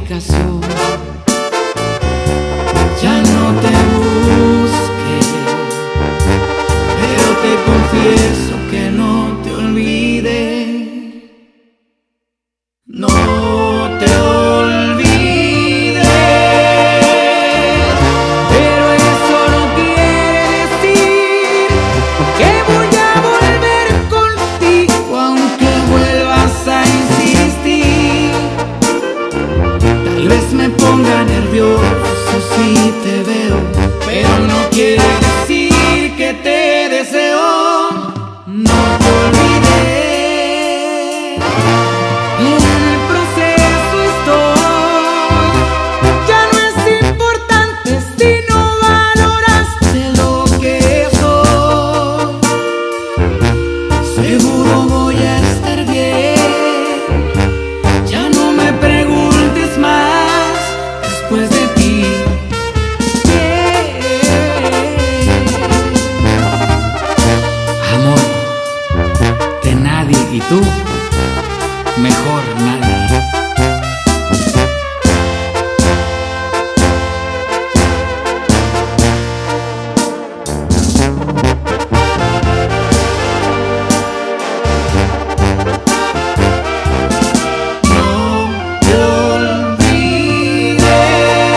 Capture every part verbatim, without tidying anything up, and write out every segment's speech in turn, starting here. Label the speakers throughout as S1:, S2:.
S1: explicación. Ya no te busqué, pero te confieso que no te olvidé. No te olvidé, pero eso no quiere decir que voy a volver contigo, aunque vuelvas a insistir. Tal vez me ponga nervioso si te veo, pero no quiere decir que te deseo. No te olvidé, en el proceso estoy. Ya no es importante si no valoraste lo que soy. Seguro voy a estar bien. Ya no me preguntes más después de ti. Amor de nadie, y tú mejor nadie. No te olvidé,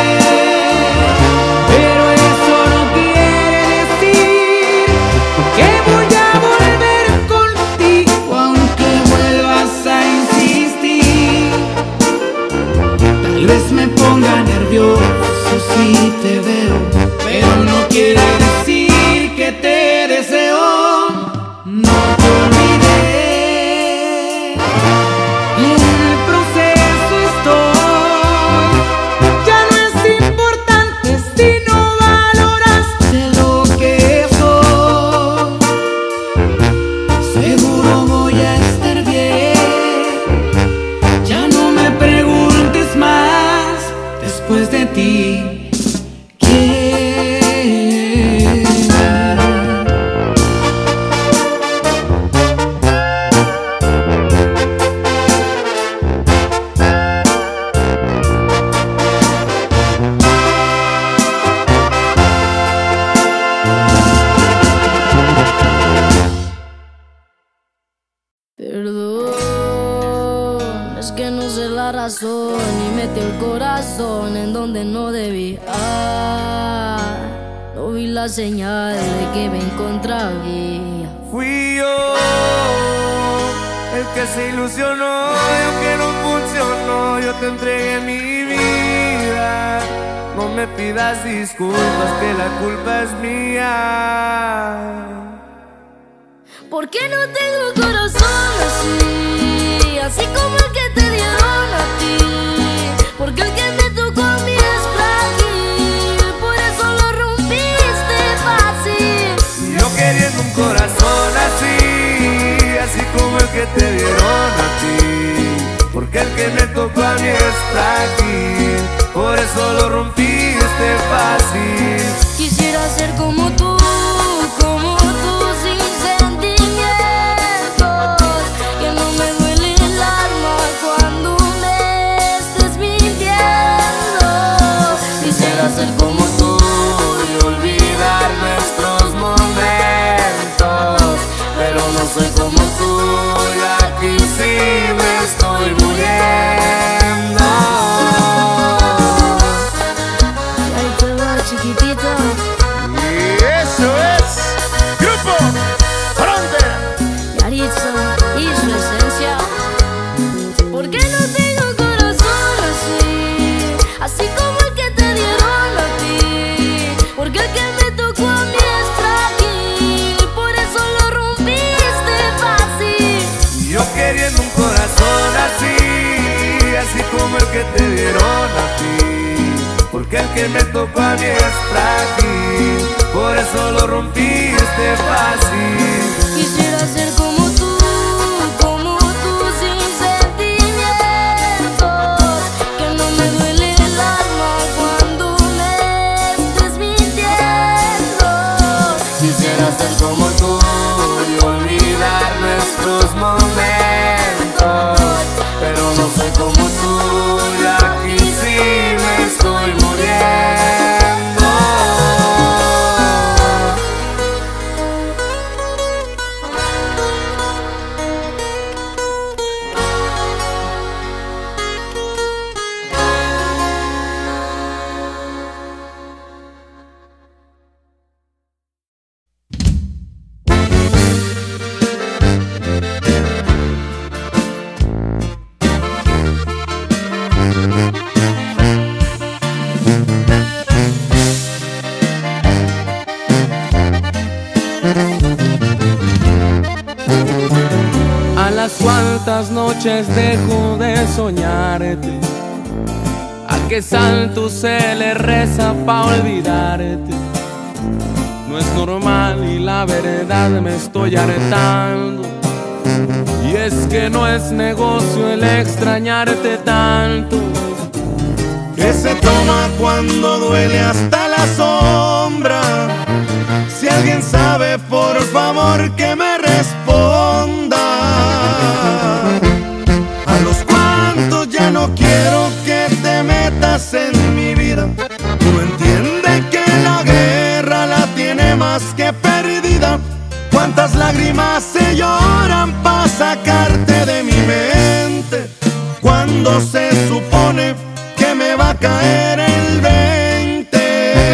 S1: pero eso no quiere decir que voy a volver contigo, aunque vuelvas a insistir. Tal vez me ponga nervioso si te veo, pero no quiere decir que te deseo. No te olvidé, en el proceso estoy. Ya no es importante si no valoraste lo que soy. Seguro voy a estar bien. Ya no me preguntes más después de ti.
S2: Perdón, es que no sé la razón y metí el corazón en donde no debía. No vi la señal de que me encontraba.
S3: Fui yo el que se ilusionó y aunque no funcionó, yo te entregué mi vida. No me pidas disculpas, que la culpa es mía.
S2: ¿Por qué no tengo corazón así? Así como el que te dieron a ti. Porque el que me tocó a mí es frágil, por eso lo rompiste fácil.
S3: Yo queriendo un corazón así, así como el que te dieron a ti. Porque el que me tocó a mí es frágil, por eso lo rompiste fácil.
S2: Quisiera ser como tú, como tú, sin sentimientos, que no me duele el alma cuando me estés mintiendo.
S3: Quisiera ser como tú y olvidar nuestros momentos, pero no soy como tú y aquí sí me estoy muriendo.
S2: Ahí te va, chiquitito.
S3: Y eso es Grupo Frontera.
S2: Yaritza y su esencia. ¿Por qué no tengo corazón así? Así como el que te dieron a ti. Porque el que me tocó a mí es frágil, por eso lo rompiste fácil.
S3: Yo queriendo un corazón así, así como el que te dieron a ti. Porque el que me tocó a mí es frágil, por eso lo rompiste fácil.
S2: Quisiera ser como tú, como tú, sin sentimientos, que no me duele el alma cuando me estés mintiendo.
S3: Quisiera ser como tú y olvidar nuestros momentos, pero no soy como tú y aquí sí
S4: noches dejo de soñarte, a qué santo se le reza pa' olvidarte. No es normal y la verdad me estoy hartando, y es que no es negocio el extrañarte tanto.
S3: Que se toma cuando duele hasta la sombra. Si alguien sabe, por favor que me responda. A los cuantos ya no quiero que te metas en mi vida. Uno entiende que la guerra la tiene más que perdida. Cuántas lágrimas se lloran pa' sacarte de mi mente, cuando se supone que me va a caer el veinte.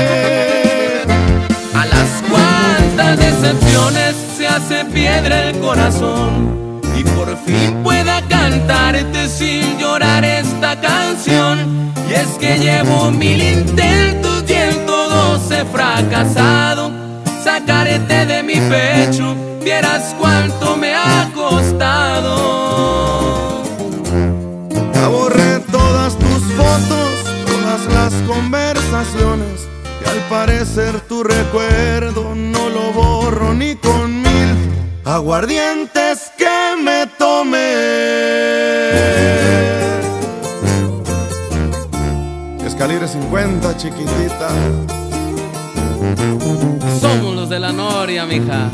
S4: A las cuantas decepciones se hace piedra el corazón, y por fin pueda cantarte sin llorar esta canción. Y es que llevo mil intentos y en todos he fracasado. Sacarte de mi pecho, vieras cuánto me ha costado.
S3: Ya borré todas tus fotos, todas las conversaciones, y al parecer tu recuerdo no lo borro ni con mil aguardientes que me tomé. Es calibre cincuenta, chiquitita.
S4: Somos los de la Noria, mija.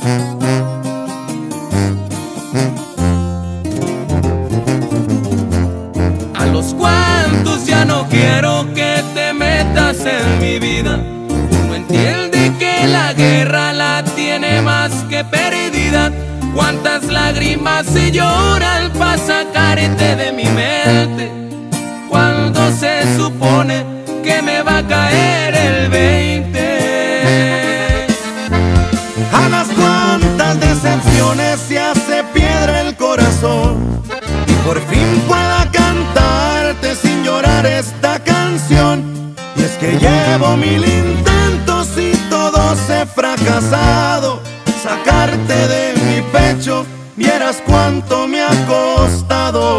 S4: A los cuantos ya no quiero que te metas en mi vida. Uno entiende que la guerra la tiene más que perdida. Cuántas lágrimas se lloran pa' sacarte de mi mente, cuando se supone que me va a caer el veinte.
S3: A las cuantas decepciones se hace piedra el corazón, y por fin pueda cantarte sin llorar esta canción. Y es que llevo mil intentos y todos he fracasado. Sacarte de mi pecho, vieras cuánto me ha costado.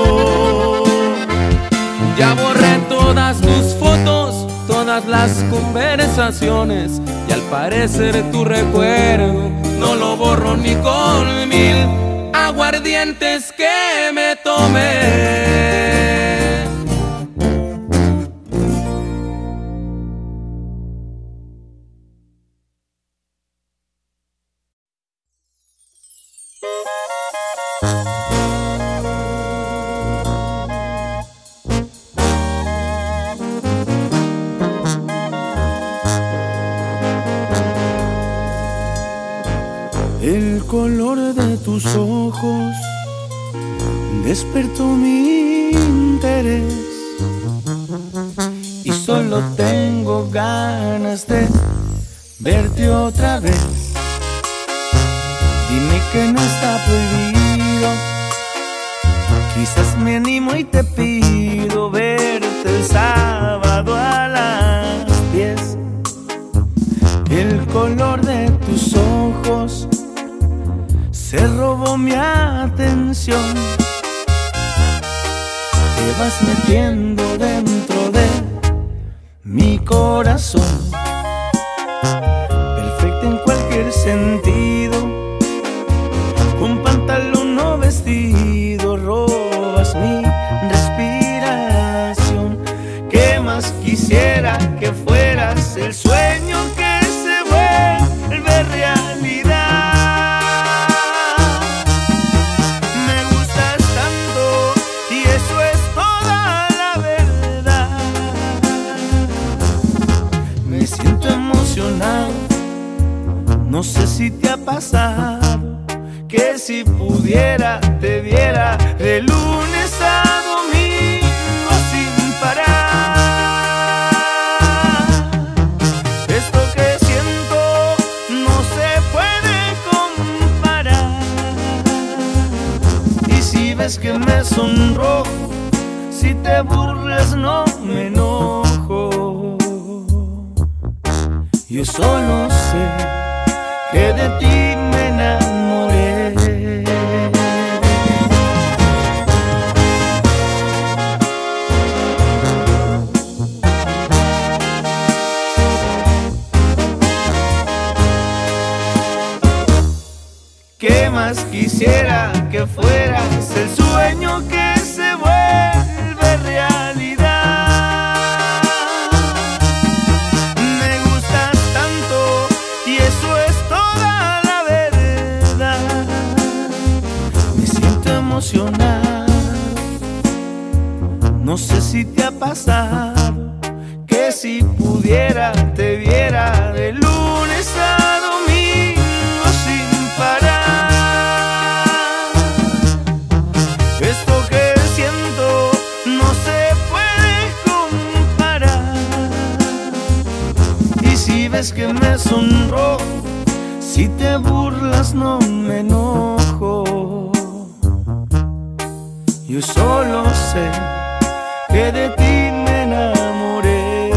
S4: Ya borré todas tus fotos, todas las conversaciones, y al parecer tu recuerdo no lo borro ni con mil aguardientes que me tomé.
S1: El color de tus ojos despertó mi interés, y solo tengo ganas de verte otra vez. Dime que no está prohibido, quizás me animo y te pido verte el sábado a las diez. El color de tus ojos se robó mi atención. Te vas metiendo dentro de mi corazón, perfecta en cualquier sentido, con pantalón o vestido, robas mi respiración. ¿Qué más quisiera que fueras el sueño que se vuelve realidad? No sé si te ha pasado que si pudiera te viera de lunes a domingo sin parar. Esto que siento no se puede comparar. Y si ves que me sonrojo, si te burlas no me enojo. Yo solo sé que de ti me enamoré. más quisiera que fueras el sueño que se vuelve realidad. Me gustas tanto y eso es toda la verdad. Me siento emocionado, no sé si te ha pasado que si pudiera te viera de lunes a domingo sin parar. Esto que siento no se puede comparar. Y si ves que me sonrojo, si te burlas no me enojo. Yo solo sé que de ti me enamoré.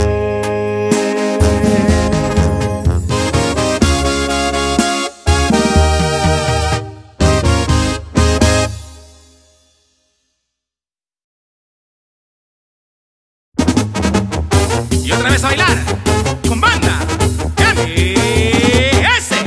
S4: Y otra vez a bailar con banda Cami S.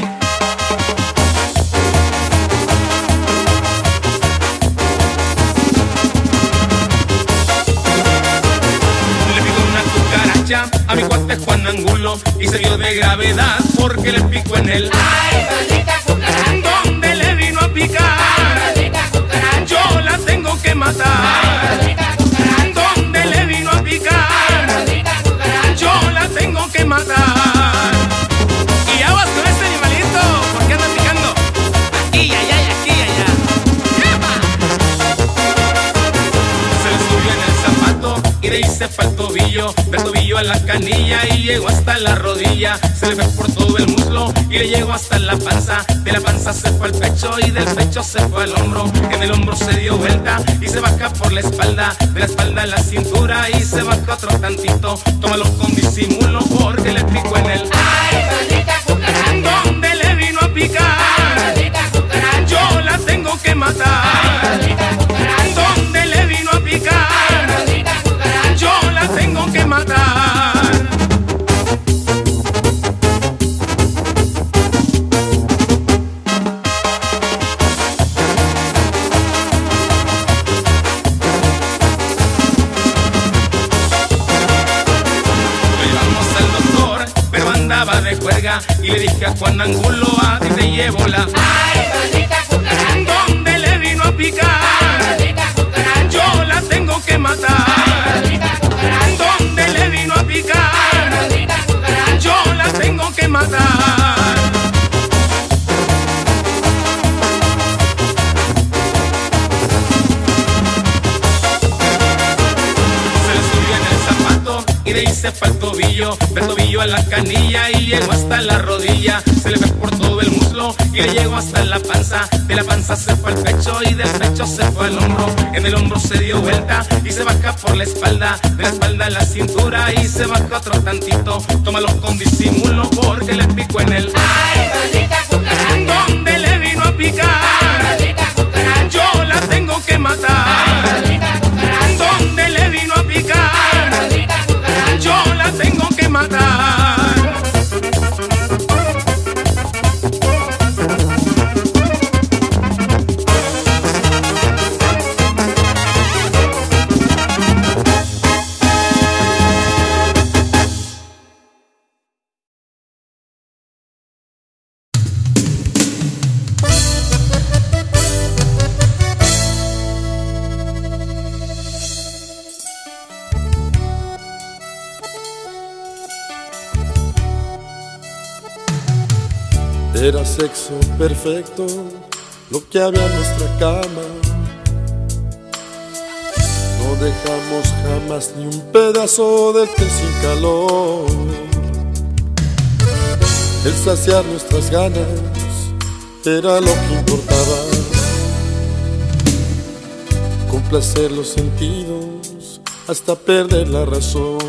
S4: Le pico una cucaracha a mi cuate Juan Angulo y se vio de gravedad porque le picó en el
S5: Ay, maldita cucaracha.
S4: donde le vino a picar.
S5: Ay, maldita cucaracha.
S4: Yo la tengo que matar.
S5: Ay, maldita cucaracha.
S4: Donde le vino a picar.
S5: Ay, maldita cucaracha.
S4: Yo la tengo que matar. Y aguas con este animalito, porque anda picando aquí y allá y aquí y allá. ¡Epa! Se le subió en el zapato y de ahí se fue al tobillo, del tobillo a la canilla y llegó hasta la rodilla. Se le fue por todo el muslo y le llegó hasta la panza. De la panza se fue al pecho y del pecho se fue al hombro. En el hombro se dio vuelta y se baja por la espalda. De la espalda a la cintura y se baja otro tantito. Tómalo con disimulo porque le picó en el
S5: Ay, maldita cucaracha.
S4: donde le vino a picar.
S5: Ay, maldita cucaracha.
S4: Yo la tengo que matar.
S5: Ay, maldita cucaracha.
S4: Donde le vino a picar.
S5: Ay, maldita cucaracha.
S4: Yo la tengo que matar. Lo llevamos al doctor, pero andaba de juerga y le dije a Juan Angulo, a ti te llevo la
S5: Ay, maldita cucaracha.
S4: donde le vino a picar.
S5: Ay, maldita cucaracha.
S4: Yo la tengo que matar.
S5: Ay, maldita cucaracha.
S4: Donde le vino a picar.
S5: Ay, maldita cucaracha.
S4: Yo la tengo que matar. Se le subió en el zapato y de ahí se fue al tobillo, del tobillo a la canilla y llegó hasta la rodilla. Se le fue por todo el muslo y le llegó hasta la panza. De la panza se fue al pecho y del pecho se fue al hombro. En el hombro se dio vuelta y se baja por la espalda. De la espalda a la cintura y se baja otro tantito. Tómalo con disimulo porque le picó en el
S5: Ay, maldita cucaracha.
S4: donde le vino a picar.
S5: Ay, maldita cucaracha.
S4: Yo la tengo que matar.
S5: Ay, maldita cucaracha.
S4: Donde le vino a picar.
S5: Ay, maldita cucaracha.
S4: Yo la tengo que matar.
S6: Era sexo perfecto lo que había en nuestra cama. No dejamos jamás ni un pedazo del que sin calor. El saciar nuestras ganas era lo que importaba. Complacer los sentidos hasta perder la razón.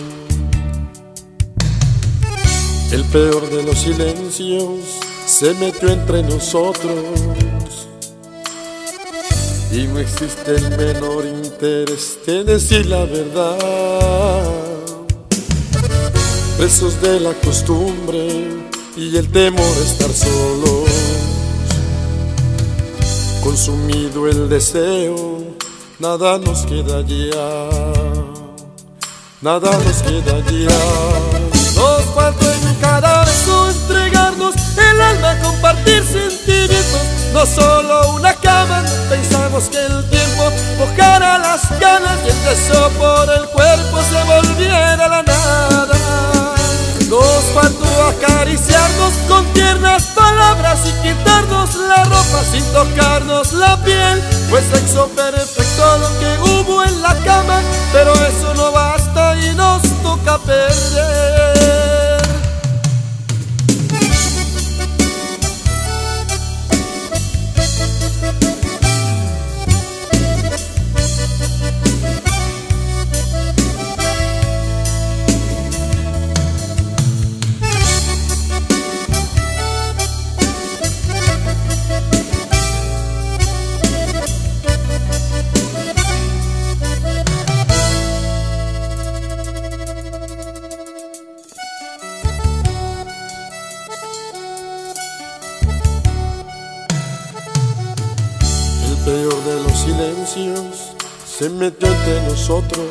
S6: El peor de los silencios se metió entre nosotros y no existe el menor interés de decir la verdad. Presos de la costumbre y el temor a estar solos, Consumido el deseo, nada nos queda ya, nada nos queda ya. Nos falta en cada beso entregarnos el alma, compartir sentimientos, no solo una cama. Pensamos que el tiempo mojará las ganas y el deseo por el cuerpo se volviera la nada. Nos faltó acariciarnos con tiernas palabras y quitarnos la ropa sin tocarnos la piel. Fue sexo perfecto lo que hubo en la cama, pero eso no basta y nos toca perder. Peor de los silencios se metió entre nosotros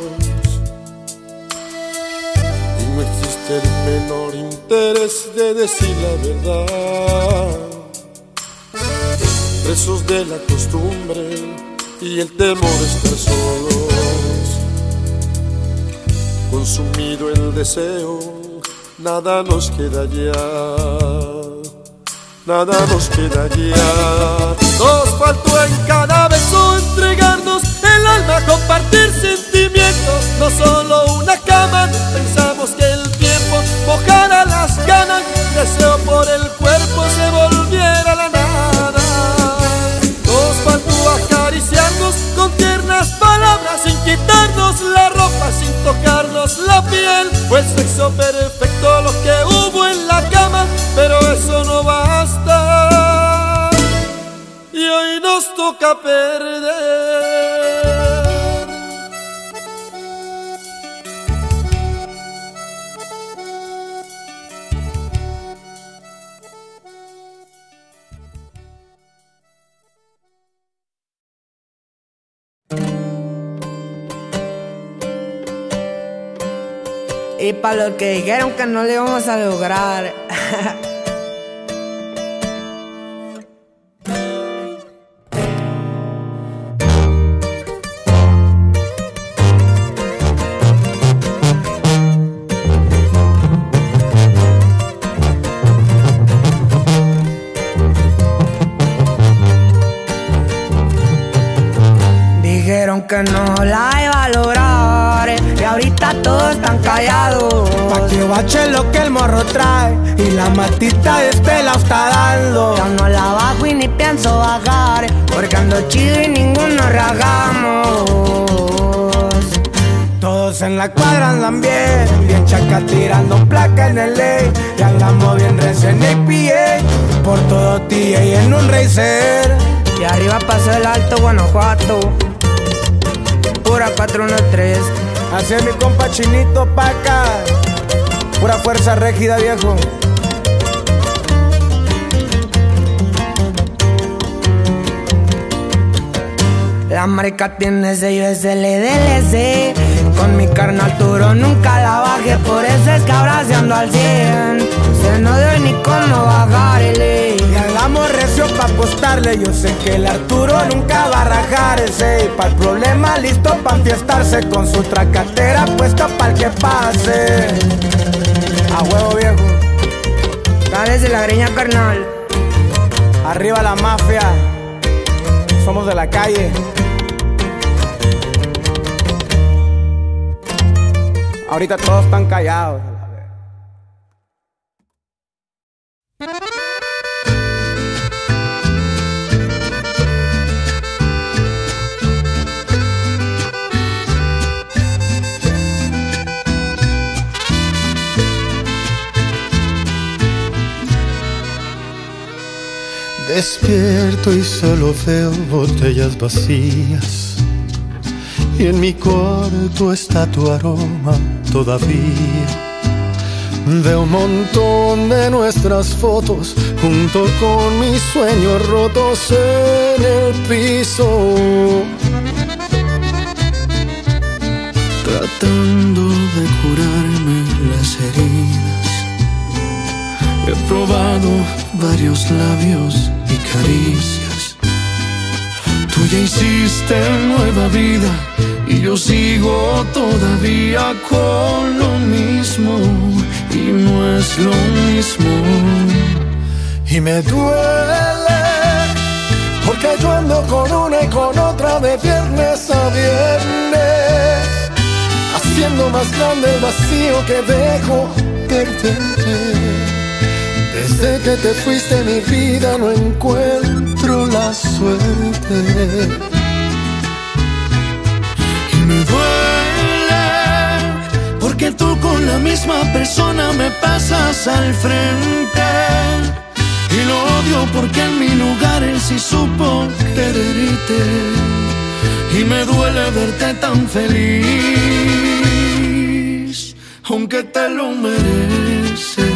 S6: y no existe el menor interés de decir la verdad. Presos de la costumbre y el temor de estar solos, consumido el deseo, nada nos queda ya, nada nos queda ya. Nos faltó en cada beso entregarnos el alma, compartir sentimientos, no solo una cama. Pensamos que el tiempo mojara las ganas, deseo por el cuerpo se volviera la nada. Nos faltó acariciarnos con tiernas palabras, sin quitarnos la ropa, sin tocarnos la piel. Fue el sexo perfecto lo que hubo en la cama, pero eso no basta y hoy nos toca perder.
S7: Y para los que dijeron que no le íbamos a lograr, dijeron que no la iba a lograr y ahorita todos están callados.
S1: Pa' que bache lo que el morro trae y la matita de este la está dando.
S7: Yo no la bajo y ni pienso bajar, porque ando chido y ninguno ragamos.
S1: Todos en la cuadra andan bien, bien chaca tirando placa en el ley. Y andamos bien recién A P A, por todo T A en un racer.
S7: Y arriba pasó el Alto Guanajuato, pura cuatro uno tres.
S1: Así es mi compa Chinito pa' acá, pura fuerza rígida, viejo.
S7: La marca tiene sello S L D L C. Con mi carnal Turo nunca la bajé, por eso es que ahora se ando al cien. Se no dio ni cómo bajarle.
S1: Y andamos recio pa' apostarle. Yo sé que el Arturo nunca va a rajarse. Y pa' el problema listo pa' enfiestarse, con su tracatera puesta pa'l que pase. A huevo, viejo.
S7: Dale de la greña, carnal.
S1: Arriba la mafia, somos de la calle. Ahorita todos están callados.
S8: Despierto y solo veo botellas vacías, y en mi cuarto está tu aroma todavía. de un montón de nuestras fotos, junto con mis sueños rotos en el piso.
S1: Tratando de curarme las heridas, he probado varios labios y caricias. Tú ya hiciste nueva vida y yo sigo todavía con lo mismo, y no es lo mismo.
S8: Y me duele porque yo ando con una y con otra de viernes a viernes, haciendo más grande el vacío que dejo perderte. Desde que te fuiste mi vida no encuentro la suerte.
S1: Y me duele porque tú con la misma persona me pasas al frente. Y lo odio porque en mi lugar él sí supo quererte. Y me duele verte tan feliz, aunque te lo mereces.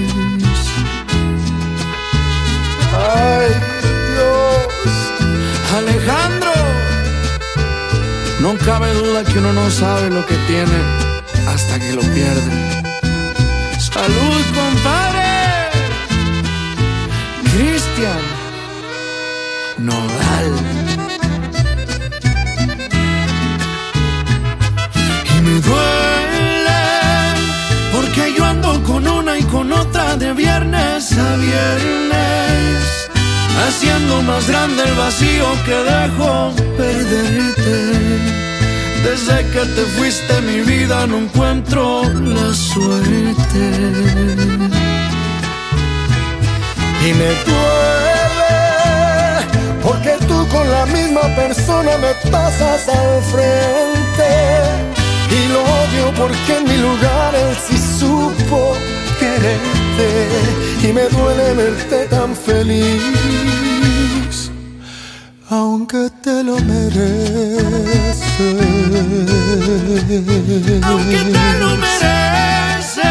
S8: Ay, Dios.
S1: Alejandro, no cabe duda que uno no sabe lo que tiene hasta que lo pierde. ¡Salud, compadre! Cristian Nodal. Y me duele porque yo ando con una y con otra de viernes a viernes, haciendo más grande el vacío que dejo perderte. Desde que te fuiste mi vida no encuentro la suerte.
S8: Y me duele porque tú con la misma persona me pasas al frente. Y lo odio porque en mi lugar él sí supo quererte. Y me duele verte tan feliz, aunque te lo mereces.
S1: Aunque te lo mereces.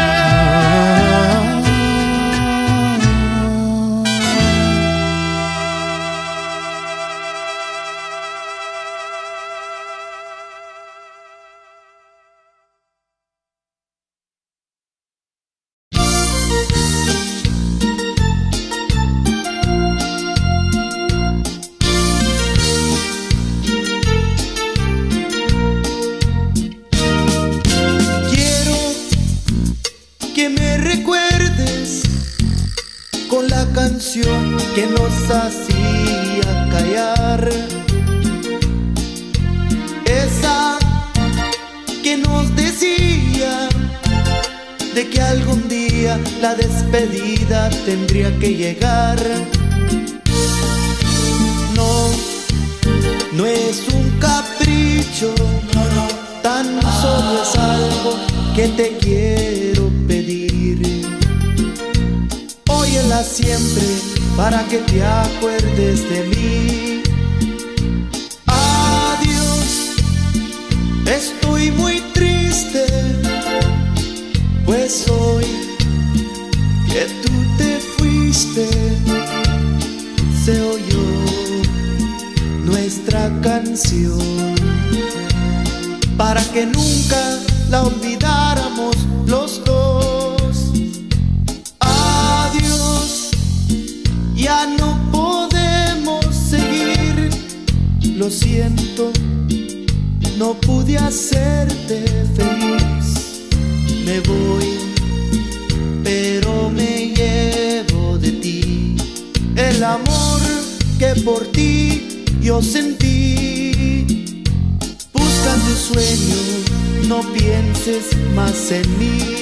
S9: Que nos hacía callar, esa que nos decía de que algún día la despedida tendría que llegar. No, no es un capricho, no, no, tan solo es algo que te quiero pedir. Óyela siempre para que te acuerdes de mí. Adiós, estoy muy triste, pues hoy que tú te fuiste se oyó nuestra canción para que nunca la olvidáramos los dos. Ya no podemos seguir, lo siento, no pude hacerte feliz. Me voy, pero me llevo de ti el amor que por ti yo sentí. Busca tu sueño, no pienses más en mí.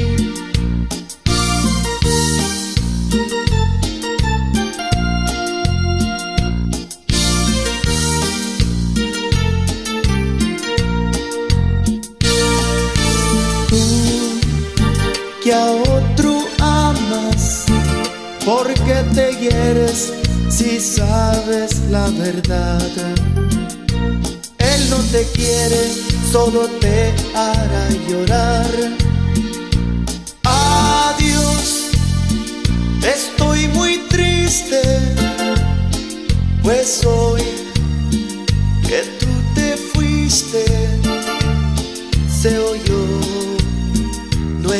S9: Que a otro amas, porque te hieres si sabes la verdad. Él no te quiere, solo te hará llorar. Ah,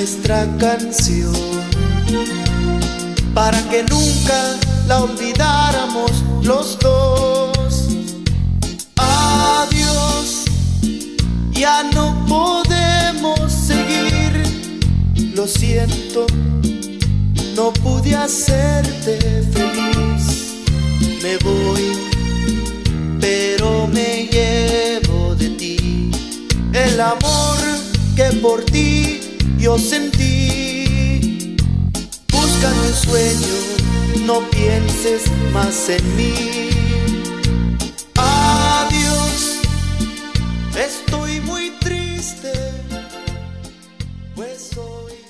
S9: nuestra canción, para que nunca la olvidáramos los dos. Adiós, ya no podemos seguir. Lo siento, no pude hacerte feliz. Me voy, pero me llevo de ti el amor que por ti yo sentí. Busca tu sueño, no pienses más en mí. Adiós, estoy muy triste, pues soy